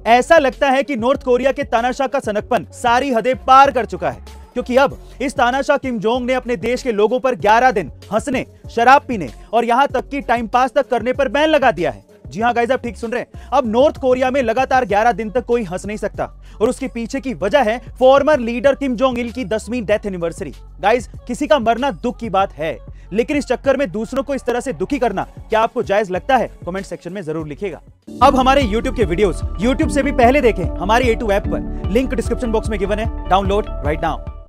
ऐसा लगता है कि नॉर्थ कोरिया के तानाशाह का सनकपन सारी हदें पार कर चुका है, क्योंकि अब इस तानाशाह किम जोंग ने अपने देश के लोगों पर 11 दिन हंसने, शराब पीने और यहां तक कि टाइम पास तक करने पर बैन लगा दिया है। जी हां गाइस, आप ठीक सुन रहे हैं। अब नॉर्थ कोरिया में लगातार 11 दिन तक कोई हंस नहीं सकता और उसके पीछे की वजह है former leader Kim Jong Il की 10वीं डेथ एनिवर्सरी। गाइस, किसी का मरना दुख की बात है, लेकिन इस चक्कर में दूसरों को इस तरह से दुखी करना क्या आपको जायज लगता है? कमेंट सेक्शन में जरूर लिखिएगा। अब हमारे YouTube के वीडियोस YouTube से भी पहले देखें हमारी A2 ऐप पर। लिंक डिस्क्रिप्शन बॉक्स में गिवन है। Download right now.